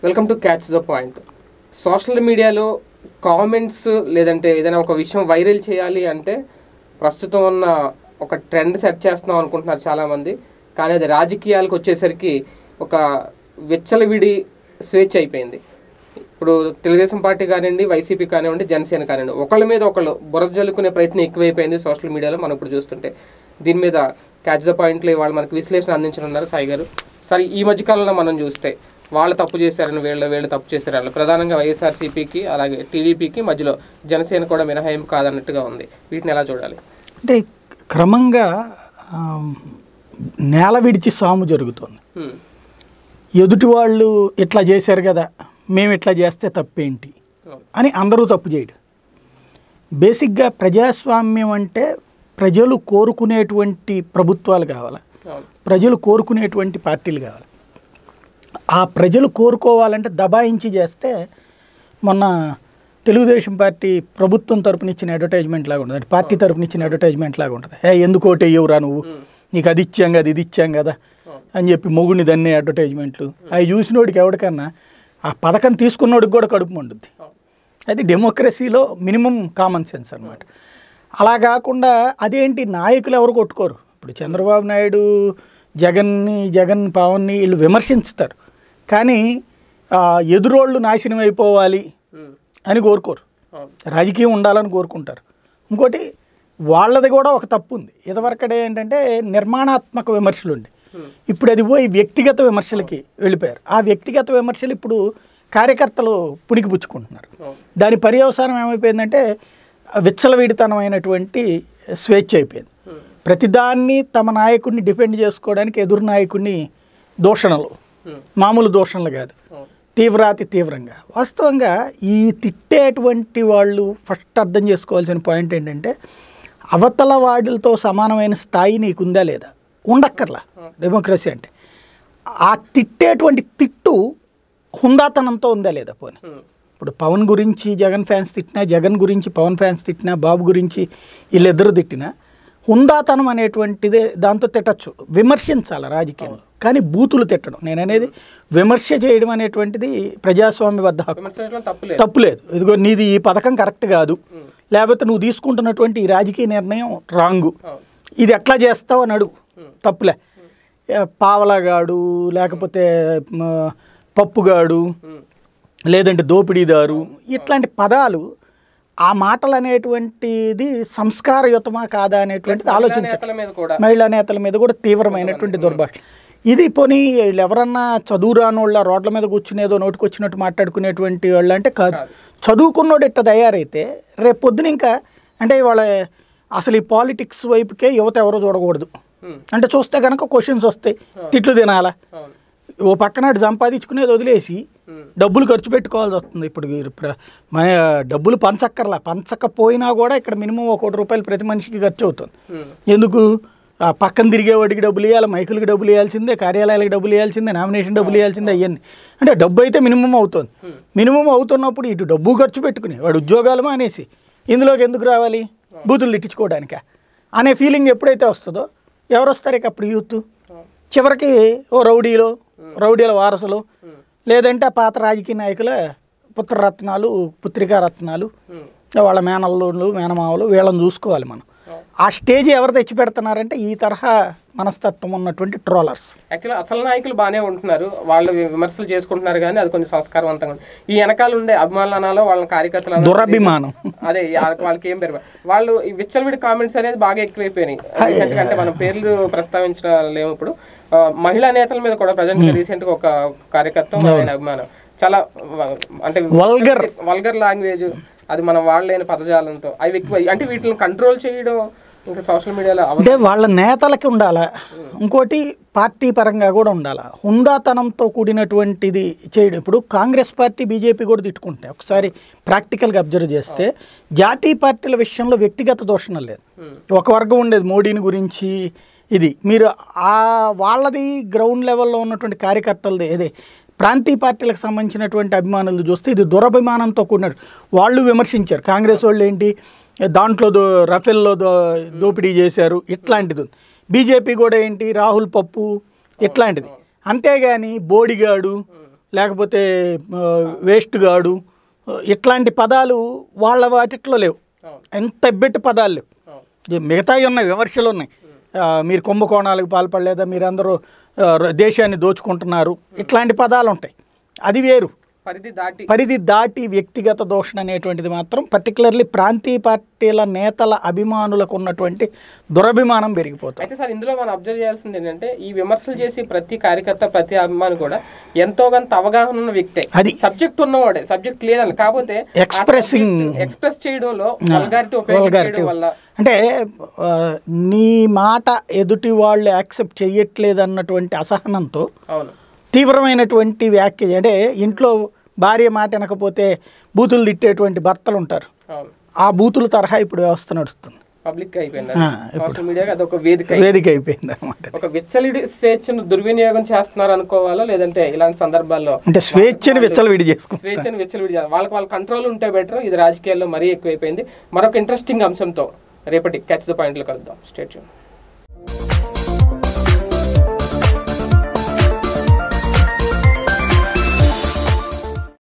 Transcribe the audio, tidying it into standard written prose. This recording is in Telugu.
Welcome to catch the point. Social మీడియాలో కామెంట్స్ లేదంటే ఏదైనా ఒక విషయం వైరల్ చేయాలి అంటే ప్రస్తుతం ఉన్న ఒక ట్రెండ్ సెట్ చేస్తున్నాం అనుకుంటున్నారు చాలామంది. కానీ అది రాజకీయాలకు వచ్చేసరికి ఒక విచ్చలవిడి స్వేచ్ఛ అయిపోయింది. ఇప్పుడు తెలుగుదేశం పార్టీ కానివ్వండి, వైసీపీ కానివ్వండి, జనసేన కానివ్వండి, ఒకళ్ళ మీద ఒకళ్ళు బురద జల్లుకునే ప్రయత్నం ఎక్కువైపోయింది సోషల్ మీడియాలో మనం ఇప్పుడు చూస్తుంటే. దీని మీద క్యాచ్ ద పాయింట్లో వాళ్ళు మనకు విశ్లేషణ అందించనున్నారు సాయి గారు. సరే, ఈ మధ్యకాలంలో మనం చూస్తే వాళ్ళు తప్పు చేశారని వీళ్ళు తప్పు చేశారని ప్రధానంగా వైఎస్ఆర్సీపీకి అలాగే టీడీపీకి మధ్యలో జనసేన కూడా మినహాయింపు కాదన్నట్టుగా ఉంది. వీటిని ఎలా చూడాలి? అంటే క్రమంగా నేల విడిచి సాము జరుగుతుంది. ఎదుటి వాళ్ళు ఇట్లా చేశారు కదా, మేము ఇట్లా చేస్తే తప్పేంటి అని అందరూ తప్పు చేయడం. బేసిక్గా ప్రజాస్వామ్యం అంటే ప్రజలు కోరుకునేటువంటి ప్రభుత్వాలు కావాలి, ప్రజలు కోరుకునేటువంటి పార్టీలు కావాలి. ఆ ప్రజలు కోరుకోవాలంటే దబాయించి చేస్తే మొన్న తెలుగుదేశం పార్టీ ప్రభుత్వం తరపున ఇచ్చిన అడ్వర్టైజ్మెంట్ లాగా ఉంటుంది, అంటే పార్టీ తరపున ఇచ్చిన అడ్వర్టైజ్మెంట్ లాగా ఉంటుంది. ఎందుకు ఓటు వేయవురా నువ్వు, నీకు అది ఇచ్చాం కదా ఇది ఇచ్చాం కదా అని చెప్పి మొగుడిని దన్నే అడ్వర్టైజ్మెంట్లు. అవి చూసినోడికి ఎవరికన్నా ఆ పథకం తీసుకున్నోడికి కూడా కడుపు మండుద్ది. అది డెమోక్రసీలో మినిమం కామన్ సెన్స్ అనమాట. అలా కాకుండా అదేంటి నాయకులు ఎవరు కొట్టుకోరు. ఇప్పుడు చంద్రబాబు నాయుడు జగన్ పవన్ని వీళ్ళు విమర్శిస్తారు, కానీ ఎదురోళ్ళు నాశనం అయిపోవాలి అని కోరుకోరు, రాజకీయం ఉండాలని కోరుకుంటారు. ఇంకోటి వాళ్ళది కూడా ఒక తప్పు ఉంది. ఇదివరకడే ఏంటంటే నిర్మాణాత్మక విమర్శలు ఉండి ఇప్పుడు అది పోయి వ్యక్తిగత విమర్శలకి వెళ్ళిపోయారు. ఆ వ్యక్తిగత విమర్శలు ఇప్పుడు కార్యకర్తలు పుణికిపుచ్చుకుంటున్నారు. దాని పర్యవసానం ఏమైపోయిందంటే విచ్చలవిడితనమైనటువంటి స్వేచ్ఛ అయిపోయింది. ప్రతిదాన్ని తమ నాయకుడిని డిఫెండ్ చేసుకోవడానికి ఎదురు నాయకుడిని దూషణలు, మామూలు దూషణలు కాదు, తీవ్రాతి తీవ్రంగా. వాస్తవంగా ఈ తిట్టేటువంటి వాళ్ళు ఫస్ట్ అర్థం చేసుకోవాల్సిన పాయింట్ ఏంటంటే అవతల వాడిలతో సమానమైన స్థాయి నీకుందా లేదా, ఉండక్కర్లా డెమోక్రసీ అంటే. ఆ తిట్టేటువంటి తిట్టు హుందాతనంతో ఉందా లేదా. పోనీ ఇప్పుడు పవన్ గురించి జగన్ ఫ్యాన్స్ తిట్టినా, జగన్ గురించి పవన్ ఫ్యాన్స్ తిట్టినా, బాబు గురించి వీళ్ళిద్దరు తిట్టినా హుందాతనం అనేటువంటిదే దాంతో తిట్టచ్చు, విమర్శించాలి రాజకీయంలో. కానీ బూతులు తిట్టడం, నేను అనేది విమర్శ చేయడం అనేటువంటిది ప్రజాస్వామ్యబద్ధ హక్కు, తప్పులేదు. ఇదిగో నీది ఈ పథకం కరెక్ట్ కాదు, లేకపోతే నువ్వు తీసుకుంటున్నటువంటి ఈ రాజకీయ నిర్ణయం రాంగు, ఇది ఎట్లా చేస్తావు అని అడుగు, తప్పులే. పావలాగాడు, లేకపోతే పప్పుగాడు, లేదంటే దోపిడీదారు, ఇట్లాంటి పదాలు, ఆ మాటలు అనేటువంటిది సంస్కారయుతమా కాదా అనేటువంటిది ఆలోచించాలి. మహిళా నేతల మీద కూడా తీవ్రమైనటువంటి దుర్భాష ఇది. పోనీ వీళ్ళు ఎవరన్నా చదువు రానోళ్ళ రోడ్ల మీద కూర్చునేదో నోటికి వచ్చినట్టు మాట్లాడుకునేటువంటి వాళ్ళు అంటే కాదు. చదువుకున్నోడు ఇట్ట తయారైతే రేపు పొద్దున ఇంకా అంటే వాళ్ళ అసలు ఈ పాలిటిక్స్ వైపుకే యువత ఎవరో చూడకూడదు. అంటే చూస్తే కనుక క్వశ్చన్స్ వస్తాయి, తిట్లు తినాలా, ఓ పక్కన సంపాదించుకునేది వదిలేసి డబ్బులు ఖర్చు పెట్టుకోవాల్సి వస్తుంది. ఇప్పుడు మన డబ్బులు పంచకపోయినా కూడా ఇక్కడ మినిమం ₹1 కోటి ప్రతి మనిషికి ఖర్చు అవుతుంది. ఎందుకు? పక్కన తిరిగేవాడికి డబ్బులు ఇవ్వాలి, మైకులకి డబ్బులు ఇవ్వాల్సిందే, కార్యాలయాలకు డబ్బులు ఇవ్వాల్సిందే, నామినేషన్ డబ్బులు ఇవ్వాల్సిందే, అవన్నీ. అంటే డబ్బు అయితే మినిమం అవుతుంది. మినిమం అవుతున్నప్పుడు ఇటు డబ్బు ఖర్చు పెట్టుకుని వాడు ఉద్యోగాలు మానేసి ఇందులోకి ఎందుకు రావాలి, బూతులు తిట్టించుకోవడానిక అనే ఫీలింగ్ ఎప్పుడైతే వస్తుందో ఎవరు వస్తారు ఇక అప్పుడు యూత్. చివరికి ఓ రౌడీల వారసులు, లేదంటే పాత రాజకీయ నాయకుల పుత్రరత్నాలు, పుత్రికారత్నాలు, వాళ్ళ మేనల్లుళ్ళు, మేనమావులు, వీళ్ళని చూసుకోవాలి మనం. ఆ స్టేజ్ ఎవరు తెచ్చి పెడుతున్నారంటే ఈ తరహా మనస్తత్వం ఉన్నటువంటి ట్రోలర్స్. యాక్చువల్లీ అసలు నాయకులు బాగానే ఉంటున్నారు, వాళ్ళు విమర్శలు చేసుకుంటున్నారు, కానీ అది కొంచెం సంస్కారవంతంగా. ఈ వెనకాల ఉండే అభిమానాలు వాళ్ళ కార్యకర్తలు దురభిమానం, అదే వాళ్ళకి ఏం పేరు, వాళ్ళు ఈ విచ్చలవిడి కామెంట్స్ అనేది బాగా ఎక్కువైపోయినాయి. ఎందుకంటే మనం పేర్లు ప్రస్తావించలేము. ఇప్పుడు మహిళా నేతల మీద కూడా ప్రజెంట్ రీసెంట్ గా ఒక కార్యకర్త అభిమానం చాలా అంటే వల్గర్ లాంగ్వేజ్, అది మనం వాడలేని పదజాలంతో అవి ఎక్కువ. అంటే వీటిని కంట్రోల్ చేయడం ఇంకా సోషల్ మీడియాలో అంటే వాళ్ళ నేతలకి ఉండాలా, ఇంకోటి పార్టీ పరంగా కూడా ఉండాలా, హుందాతనంతో కూడినటువంటిది చేయడం. ఇప్పుడు కాంగ్రెస్ పార్టీ, బీజేపీ కూడా తిట్టుకుంటాయి. ఒకసారి ప్రాక్టికల్గా అబ్జర్వ్ చేస్తే జాతీయ పార్టీల విషయంలో వ్యక్తిగత దోషణం లేదు. ఒక వర్గం ఉండేది మోడీని గురించి, ఇది మీరు వాళ్ళది గ్రౌండ్ లెవెల్లో ఉన్నటువంటి కార్యకర్తలది. అదే ప్రాంతీయ పార్టీలకు సంబంధించినటువంటి అభిమానులు చూస్తే ఇది దురభిమానంతో కూడినట్టు వాళ్ళు విమర్శించారు. కాంగ్రెస్ వాళ్ళు ఏంటి దాంట్లో రఫేల్లో దోపిడీ చేశారు ఇట్లాంటిది. బీజేపీ కూడా ఏంటి రాహుల్ పప్పు ఇట్లాంటిది. అంతేగాని బోడిగాడు లేకపోతే వేస్ట్ గాడు, ఇట్లాంటి పదాలు వాళ్ళ వాటిట్లో లేవు. ఎంత ఎబ్బెట్టి పదాలు లేవు. మిగతావి ఉన్నాయి, విమర్శలు ఉన్నాయి. మీరు కుంభకోణాలకు పాల్పడలేదా, మీరందరూ దేశాన్ని దోచుకుంటున్నారు, ఇట్లాంటి పదాలు ఉంటాయి. అది వేరు. పరిధి దాటి వ్యక్తిగత దూషణ అనేటువంటిది మాత్రం పర్టికులర్లీ ప్రాంతీయ పార్టీల నేతల అభిమానులకు ఉన్నటువంటి దురభిమానం పెరిగిపోతుంది. అయితే సార్ ఇందులో మనం అబ్జర్వ్ చేయాల్సింది ఏంటంటే ఈ విమర్శలు చేసి ప్రతి కార్యకర్త ప్రతి అభిమాని కూడా ఎంతో కొంత అవగాహన ఉన్న వ్యక్తే, అది సబ్జెక్ట్ ఉన్నవాడే, సబ్జెక్ట్ లేదని కాకపోతే ఎక్స్ప్రెస్ చేయడంలో వల్గారిటీ ఉపయోగించడం వల్ల అంటే నీ మాట ఎదుటి వాళ్ళు యాక్సెప్ట్ చేయట్లేదు అన్నటువంటి అసహనంతో తీవ్రమైనటువంటి వ్యాఖ్య. అంటే ఇంట్లో భార్య మాట వినకపోతే బూతులు తిట్టేటువంటి భర్తలు ఉంటారు. ఆ బూతుల తరహా ఇప్పుడు వ్యవస్థ నడుస్తుంది. పబ్లిక్ అయిపోయింది, సోషల్ మీడియాకి అదొక వేదిక అయిపోయింది అన్నమాట. ఒక విచ్చలవిడి స్వేచ్ఛను దుర్వినియోగం చేస్తున్నారు అనుకోవాలా, లేదంటే ఇలాంటి సందర్భాల్లో అంటే స్వేచ్ఛను విచ్చలవిడి వాళ్ళ కంట్రోల్ ఉంటే బెటర్. ఇది రాజకీయాల్లో మరీ ఎక్కువైపోయింది. మరొక ఇంట్రెస్టింగ్ అంశంతో రేపటి క్యాచ్ ద పాయింట్లు కలుద్దాం. Stay tune.